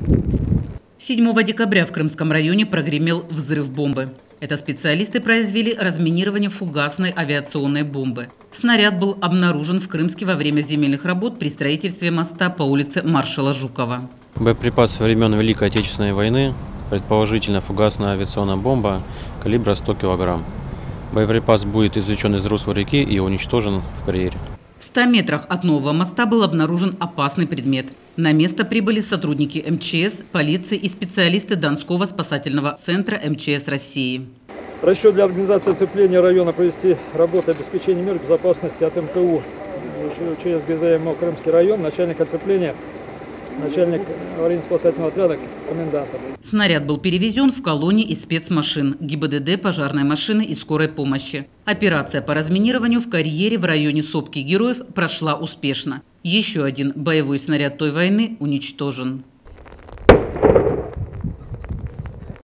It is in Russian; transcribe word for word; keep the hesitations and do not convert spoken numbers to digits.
седьмого декабря в Крымском районе прогремел взрыв бомбы. Это специалисты произвели разминирование фугасной авиационной бомбы. Снаряд был обнаружен в Крымске во время земельных работ при строительстве моста по улице Маршала Жукова. Боеприпас времен Великой Отечественной войны, предположительно фугасная авиационная бомба калибра сто килограмм. Боеприпас будет извлечен из русла реки и уничтожен в карьере. В ста метрах от нового моста был обнаружен опасный предмет. На место прибыли сотрудники эм че эс, полиции и специалисты Донского спасательного центра эм че эс России. Расчет для организации оцепления района провести работы обеспечения мер безопасности от эм ка у че эс гэ зэ эм о Крымский район, начальник оцепления, начальник аварийно-спасательного отряда, коменданта. Снаряд был перевезен в колонии из спецмашин, гэ и бэ дэ дэ, пожарной машины и скорой помощи. Операция по разминированию в карьере в районе Сопки Героев прошла успешно. Еще один боевой снаряд той войны уничтожен.